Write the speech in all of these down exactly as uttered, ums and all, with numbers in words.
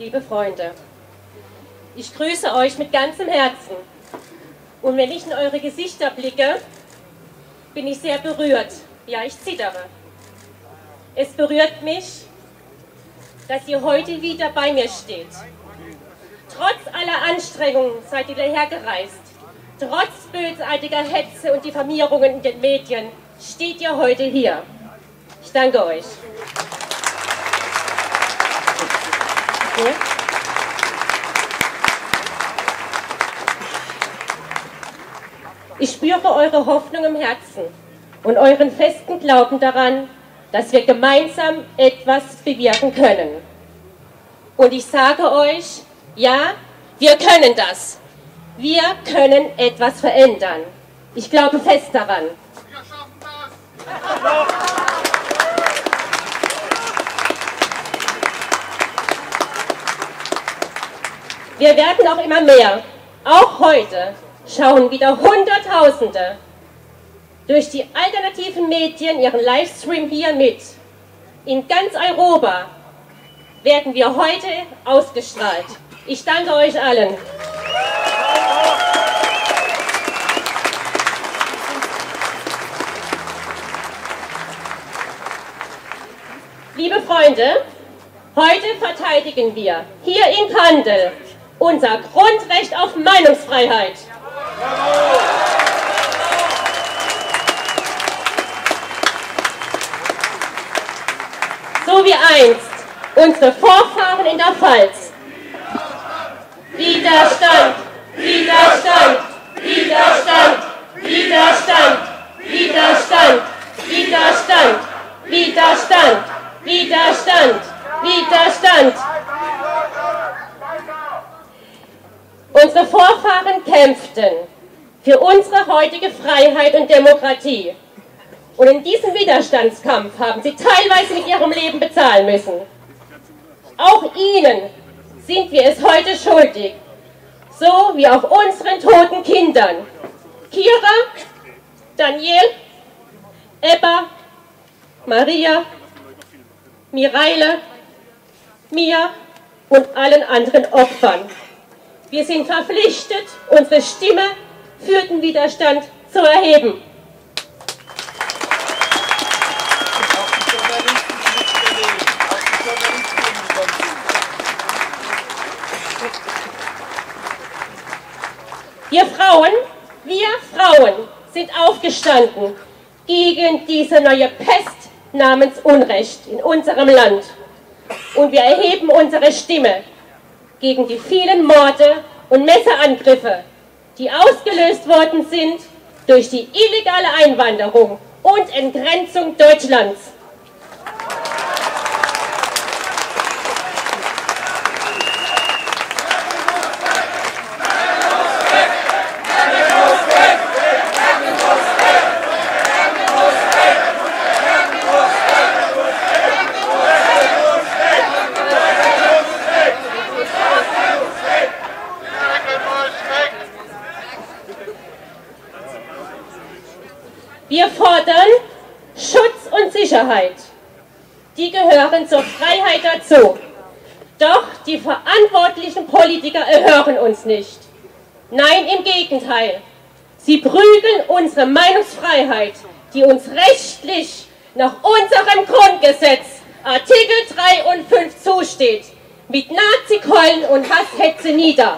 liebe Freunde, ich grüße euch mit ganzem Herzen. Und wenn ich in eure Gesichter blicke, bin ich sehr berührt. Ja, ich zittere. Es berührt mich, dass ihr heute wieder bei mir steht. Trotz aller Anstrengungen seid ihr dahergereist. Trotz bösartiger Hetze und Diffamierungen in den Medien steht ihr heute hier. Ich danke euch. Ja? Ich spüre eure Hoffnung im Herzen und euren festen Glauben daran, dass wir gemeinsam etwas bewirken können. Und ich sage euch, ja, wir können das. Wir können etwas verändern. Ich glaube fest daran. Wir schaffen das! Wir werden auch immer mehr. Auch heute schauen wieder Hunderttausende durch die alternativen Medien ihren Livestream hier mit. In ganz Europa werden wir heute ausgestrahlt. Ich danke euch allen. Liebe Freunde, heute verteidigen wir hier in Kandel unser Grundrecht auf Meinungsfreiheit. So wie einst unsere Vorfahren in der Pfalz. Widerstand, Widerstand, Widerstand, Widerstand, Widerstand, Widerstand, Widerstand, Widerstand, Widerstand. Unsere Vorfahren kämpften für unsere heutige Freiheit und Demokratie. Und in diesem Widerstandskampf haben sie teilweise mit ihrem Leben bezahlen müssen. Auch ihnen sind wir es heute schuldig, so wie auch unseren toten Kindern. Kira, Daniel, Ebba, Maria, Mireille, Mia und allen anderen Opfern. Wir sind verpflichtet, unsere Stimme für den Widerstand zu erheben. Wir Frauen, wir Frauen sind aufgestanden gegen diese neue Pest namens Unrecht in unserem Land. Und wir erheben unsere Stimme gegen die vielen Morde und Messerangriffe, die ausgelöst worden sind durch die illegale Einwanderung und Entgrenzung Deutschlands. Wir fordern Schutz und Sicherheit. Die gehören zur Freiheit dazu. Doch die verantwortlichen Politiker erhören uns nicht. Nein, im Gegenteil. Sie prügeln unsere Meinungsfreiheit, die uns rechtlich nach unserem Grundgesetz Artikel drei und fünf zusteht, mit Nazikeulen und Hasshetze nieder.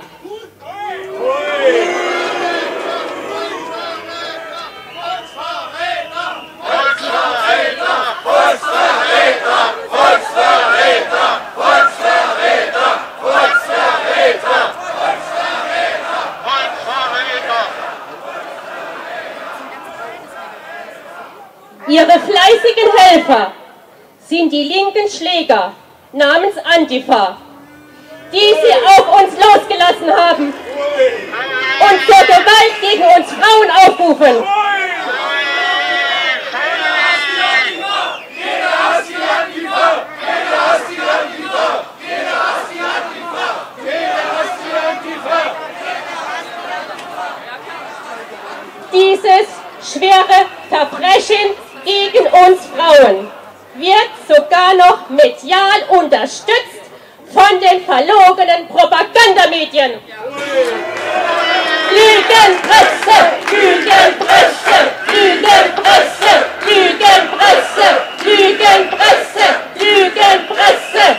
Ihre fleißigen Helfer sind die linken Schläger namens Antifa, die sie auf uns losgelassen haben und zur Gewalt gegen uns Frauen aufrufen. Dieses schwere Verbrechen gegen uns Frauen wird sogar noch medial unterstützt von den verlogenen Propagandamedien. Lügenpresse, Lügenpresse, Lügenpresse, Lügenpresse, Lügenpresse, Lügenpresse.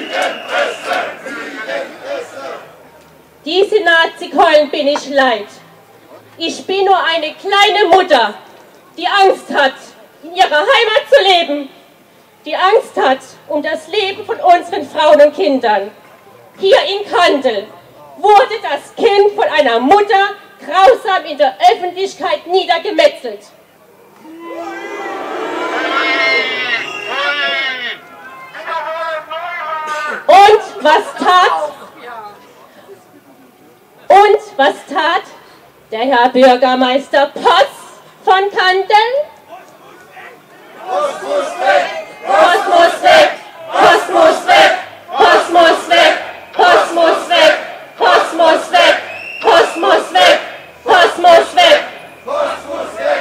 Diese Nazi-Keulen bin ich leid. Ich bin nur eine kleine Mutter, die Angst hat, in ihrer Heimat zu leben, die Angst hat um das Leben von unseren Frauen und Kindern. Hier in Kandel wurde das Kind von einer Mutter grausam in der Öffentlichkeit niedergemetzelt. Und was tat? Und was tat der Herr Bürgermeister Poss von Kandel? Poss muss weg! Poss muss weg! Poss muss weg! Poss muss weg! Poss muss weg! Poss muss weg! Poss muss weg! Poss muss weg! Poss muss weg!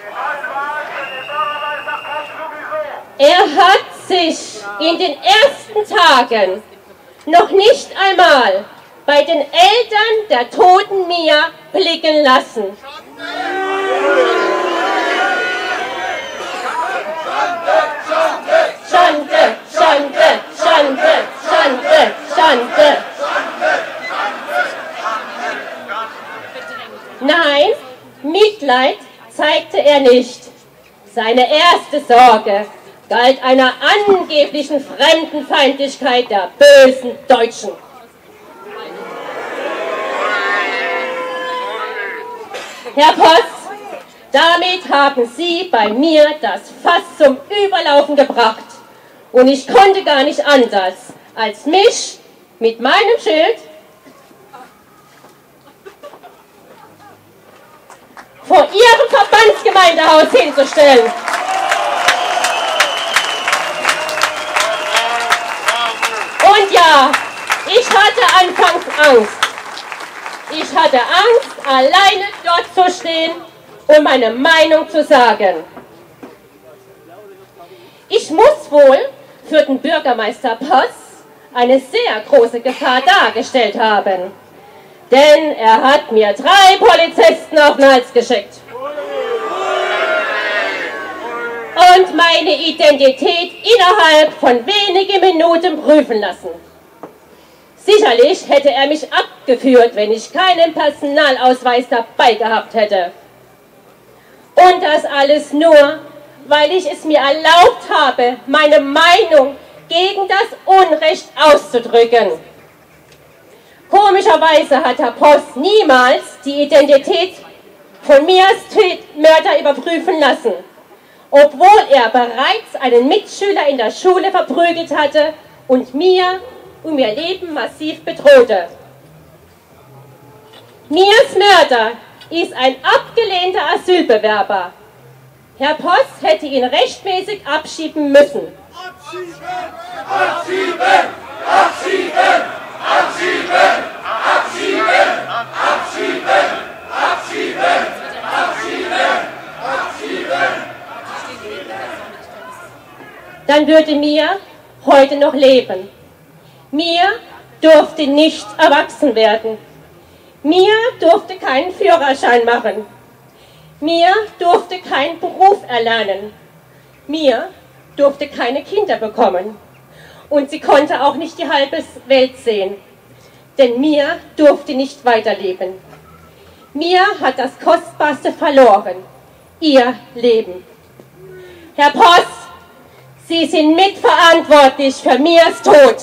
Er hat sich in den ersten Tagen noch nicht einmal bei den Eltern der toten Mia blicken lassen. Schande, Schande, Schande, Schande, Schande. Nein, Mitleid zeigte er nicht. Seine erste Sorge galt einer angeblichen Fremdenfeindlichkeit der bösen Deutschen. Herr Poss, damit haben Sie bei mir das Fass zum Überlaufen gebracht. Und ich konnte gar nicht anders, als mich mit meinem Schild vor Ihrem Verbandsgemeindehaus hinzustellen. Und ja, ich hatte anfangs Angst. Ich hatte Angst, alleine dort zu stehen und meine Meinung zu sagen. Ich muss wohl für den Bürgermeister Poss eine sehr große Gefahr dargestellt haben. Denn er hat mir drei Polizisten auf den Hals geschickt. Und meine Identität innerhalb von wenigen Minuten prüfen lassen. Sicherlich hätte er mich abgeführt, wenn ich keinen Personalausweis dabei gehabt hätte. Und das alles nur, weil ich es mir erlaubt habe, meine Meinung gegen das Unrecht auszudrücken. Komischerweise hat Herr Poss niemals die Identität von Mias Mörder überprüfen lassen, obwohl er bereits einen Mitschüler in der Schule verprügelt hatte und Mia um ihr Leben massiv bedrohte. Mias Mörder ist ein abgelehnter Asylbewerber. Herr Poss hätte ihn rechtmäßig abschieben müssen. Abschieben! Abschieben! Abschieben! Abschieben! Abschieben! Abschieben! Abschieben! Abschieben! Abschieben! Dann würde Mia heute noch leben. Mia durfte nicht erwachsen werden. Mia durfte keinen Führerschein machen. Mia durfte keinen Beruf erlernen. Mia durfte keine Kinder bekommen. Und sie konnte auch nicht die halbe Welt sehen. Denn Mia durfte nicht weiterleben. Mia hat das Kostbarste verloren. Ihr Leben. Herr Poss, Sie sind mitverantwortlich für Mias Tod.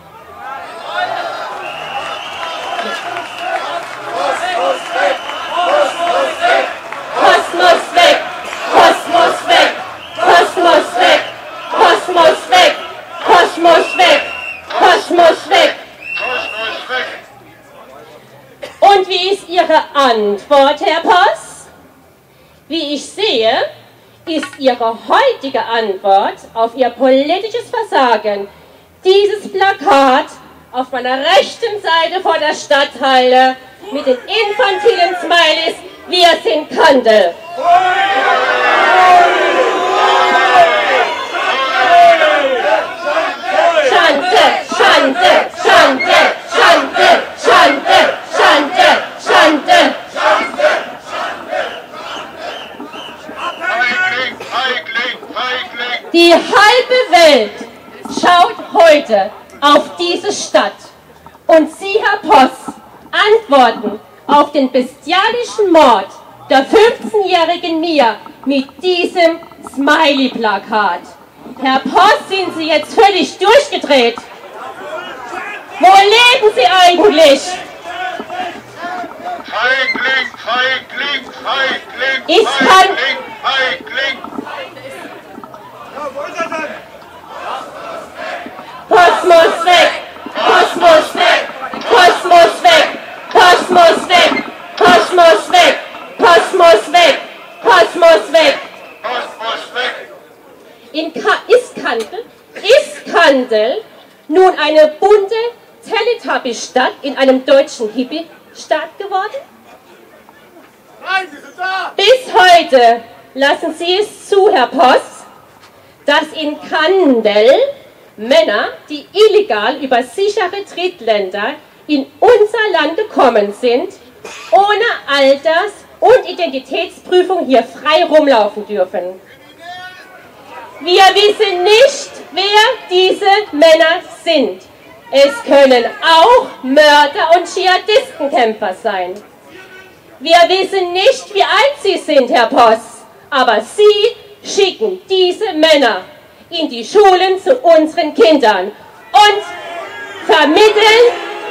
Poss muss weg! Poss muss weg! Poss muss weg! Poss muss weg! Poss muss weg! Poss muss weg! Und wie ist Ihre Antwort, Herr Poss? Wie ich sehe, ist Ihre heutige Antwort auf Ihr politisches Versagen dieses Plakat auf meiner rechten Seite vor der Stadthalle mit den infantilen Smileys "Wir sind Kandel". Schande, Schande, Welt schaut heute auf diese Stadt und Sie, Herr Poss, antworten auf den bestialischen Mord der fünfzehnjährigen Mia mit diesem Smiley-Plakat. Herr Poss, sind Sie jetzt völlig durchgedreht? Wo leben Sie eigentlich? Feigling, Feigling, Feigling, Ich kann... Feigling, Feigling. Poss muss weg! Poss muss weg! Poss muss weg! Poss muss weg! Poss muss weg! Poss muss weg! Poss muss weg! Post muss weg. In Ka ist Kandel, ist Kandel nun eine bunte Teletubby-Stadt in einem deutschen Hippie-Staat geworden? Nein, Sie sind da. Bis heute lassen Sie es zu, Herr Poss, dass in Kandel Männer, die illegal über sichere Drittländer in unser Land gekommen sind, ohne Alters- und Identitätsprüfung hier frei rumlaufen dürfen. Wir wissen nicht, wer diese Männer sind. Es können auch Mörder und Dschihadistenkämpfer sein. Wir wissen nicht, wie alt Sie sind, Herr Poss, aber Sie schicken diese Männer in die Schulen zu unseren Kindern und vermitteln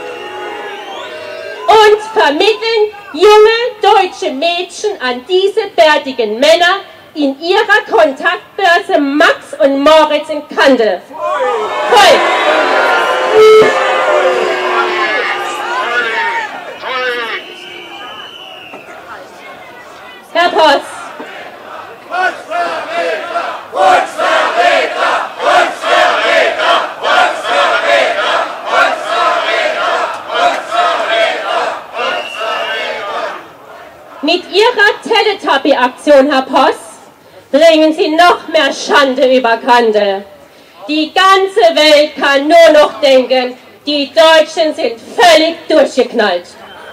und vermitteln junge deutsche Mädchen an diese bärtigen Männer in ihrer Kontaktbörse Max und Moritz in Kandel. Voll. Herr Poss. Mit Ihrer Teletubby-Aktion, Herr Poss, bringen Sie noch mehr Schande über Kandel. Die ganze Welt kann nur noch denken, die Deutschen sind völlig durchgeknallt.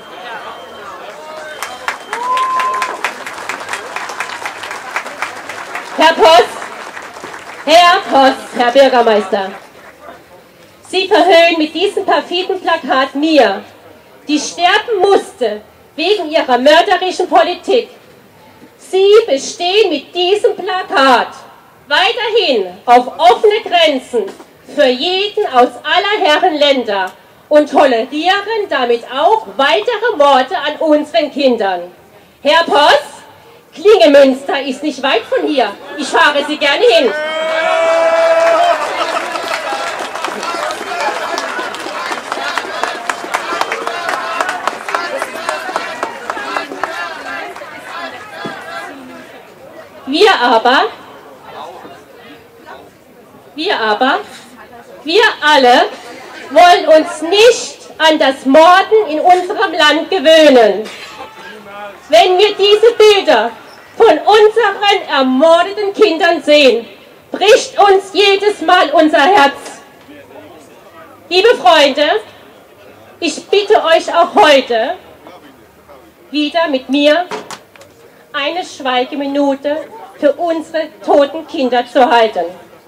Herr Poss, Herr Poss, Herr Bürgermeister, Sie verhöhnen mit diesem perfiden Plakat Mia, die sterben musste wegen ihrer mörderischen Politik. Sie bestehen mit diesem Plakat weiterhin auf offene Grenzen für jeden aus aller Herren Länder und tolerieren damit auch weitere Morde an unseren Kindern. Herr Poss, Klingemünster ist nicht weit von hier. Ich fahre Sie gerne hin. Wir aber, wir aber, wir alle wollen uns nicht an das Morden in unserem Land gewöhnen. Wenn wir diese Bilder von unseren ermordeten Kindern sehen, bricht uns jedes Mal unser Herz. Liebe Freunde, ich bitte euch auch heute wieder mit mir eine Schweigeminute für unsere toten Kinder zu halten.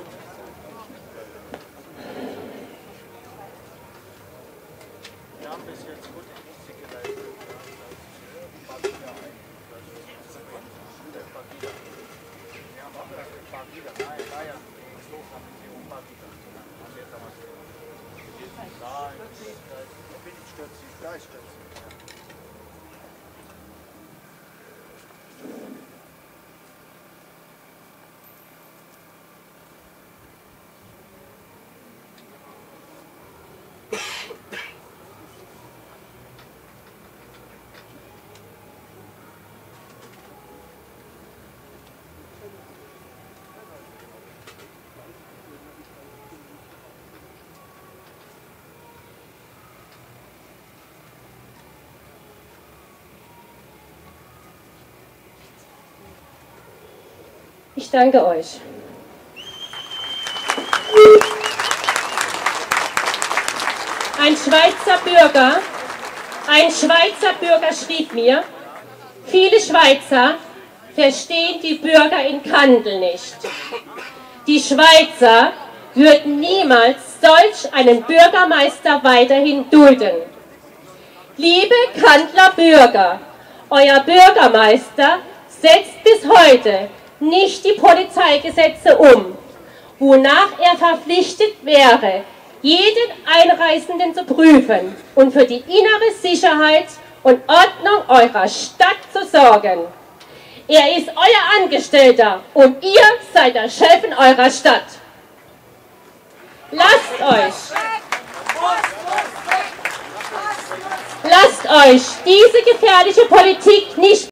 Ich danke euch. Ein Schweizer Bürger, ein Schweizer Bürger schrieb mir, viele Schweizer verstehen die Bürger in Kandel nicht. Die Schweizer würden niemals solch einen Bürgermeister weiterhin dulden. Liebe Kandler Bürger, euer Bürgermeister setzt bis heute nicht die Polizeigesetze um, wonach er verpflichtet wäre, jeden Einreisenden zu prüfen und für die innere Sicherheit und Ordnung eurer Stadt zu sorgen. Er ist euer Angestellter und ihr seid der Chef in eurer Stadt. Lasst euch, lasst euch diese gefährliche Politik nicht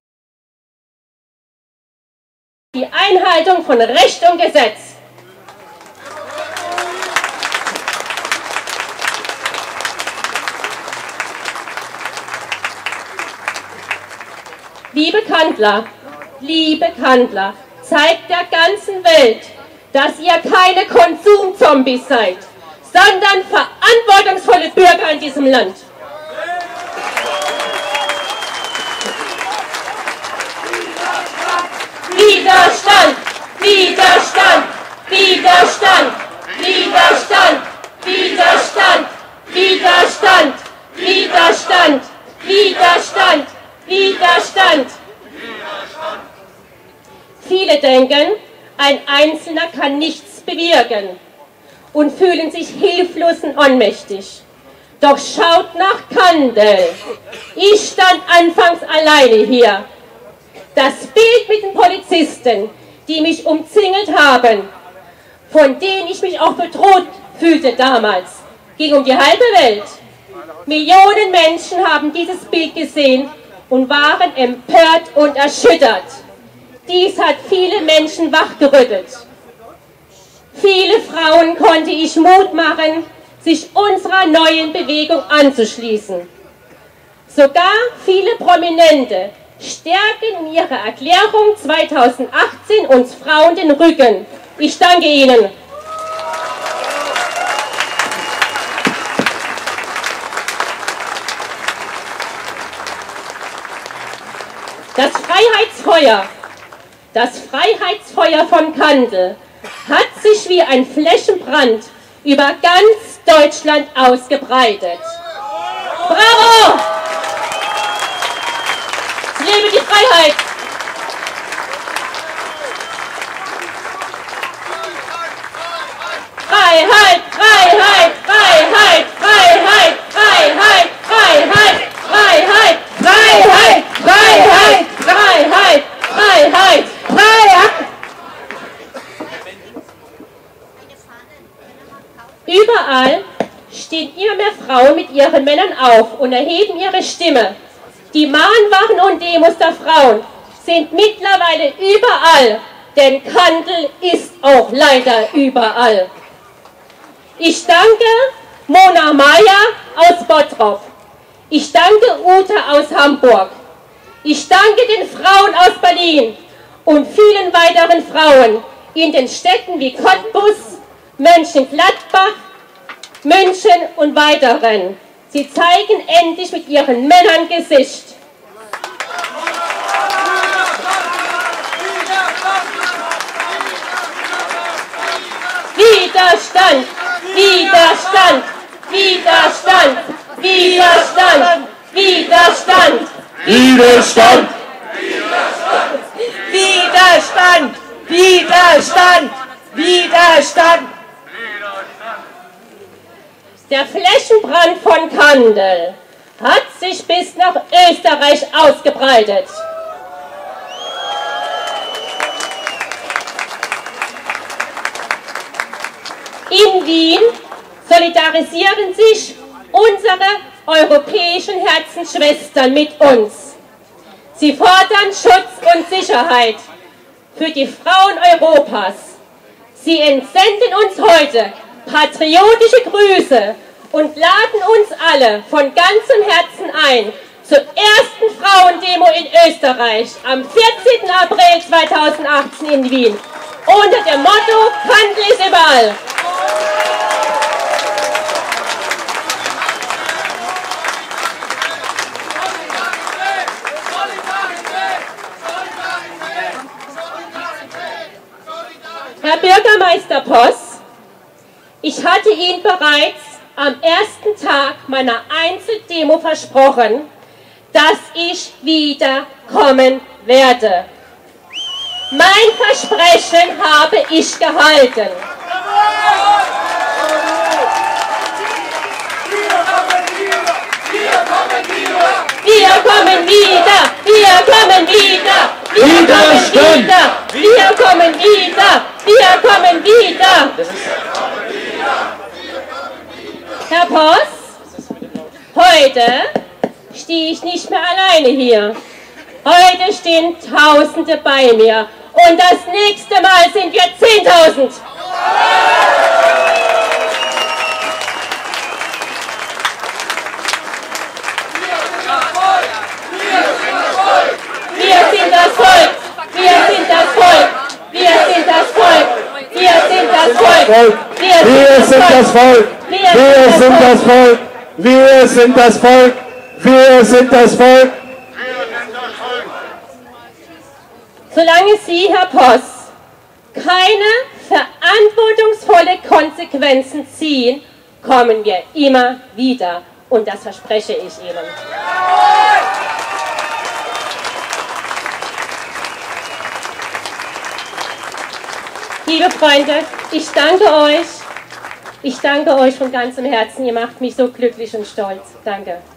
die Einhaltung von Recht und Gesetz. Liebe Kandler, liebe Kandler, zeigt der ganzen Welt, dass ihr keine Konsumzombies seid, sondern verantwortungsvolle Bürger in diesem Land. Widerstand! Widerstand! Widerstand! Widerstand! Widerstand! Widerstand! Widerstand! Widerstand! Widerstand! Viele denken, ein Einzelner kann nichts bewirken und fühlen sich hilflos und ohnmächtig. Doch schaut nach Kandel. Ich stand anfangs alleine hier. Das Bild mit den Polizisten, die mich umzingelt haben, von denen ich mich auch bedroht fühlte damals, ging um die halbe Welt. Millionen Menschen haben dieses Bild gesehen und waren empört und erschüttert. Dies hat viele Menschen wachgerüttelt. Viele Frauen konnte ich Mut machen, sich unserer neuen Bewegung anzuschließen. Sogar viele Prominente stärken in ihrer Erklärung zweitausendachtzehn uns Frauen den Rücken. Ich danke Ihnen. Das Freiheitsfeuer, das Freiheitsfeuer von Kandel hat sich wie ein Flächenbrand über ganz Deutschland ausgebreitet. Bravo! Lebe die Freiheit! Freiheit, Freiheit, Freiheit, Freiheit, Freiheit, Freiheit, Freiheit, Freiheit, Freiheit, Freiheit, Freiheit, Freiheit. Überall stehen immer mehr Frauen mit ihren Männern auf und erheben ihre Stimme. Die Mahnwachen und Demos der Frauen sind mittlerweile überall, denn Kandel ist auch leider überall. Ich danke Mona Mayer aus Bottrop. Ich danke Ute aus Hamburg. Ich danke den Frauen aus Berlin und vielen weiteren Frauen in den Städten wie Cottbus, Mönchengladbach, München und weiteren. Sie zeigen endlich mit ihren Männern Gesicht. Widerstand! Widerstand! Widerstand! Widerstand! Widerstand! Widerstand! Widerstand! Widerstand! Widerstand! Der Flächenbrand von Kandel hat sich bis nach Österreich ausgebreitet. In Wien solidarisieren sich unsere europäischen Herzensschwestern mit uns. Sie fordern Schutz und Sicherheit für die Frauen Europas. Sie entsenden uns heute patriotische Grüße und laden uns alle von ganzem Herzen ein zur ersten Frauendemo in Österreich am vierzehnten April zweitausendachtzehn in Wien unter dem Motto Kandel ist überall. Herr Bürgermeister Poss, Ich hatte Ihnen bereits am ersten Tag meiner Einzeldemo versprochen, dass ich wiederkommen werde. Mein Versprechen habe ich gehalten. Wir kommen wieder, wir kommen wieder, wir kommen wieder, wir kommen wieder, wir kommen wieder. Herr Poss, heute stehe ich nicht mehr alleine hier. Heute stehen Tausende bei mir und das nächste Mal sind wir zehntausend. Wir sind das Volk, wir sind das Volk, wir sind das Volk, wir sind das Volk, wir sind das Volk, wir sind das Volk, wir sind das Volk, wir sind das Volk. Solange Sie, Herr Poss, keine verantwortungsvolle Konsequenzen ziehen, kommen wir immer wieder. Und das verspreche ich Ihnen. Liebe Freunde, ich danke euch. Ich danke euch von ganzem Herzen. Ihr macht mich so glücklich und stolz. Danke.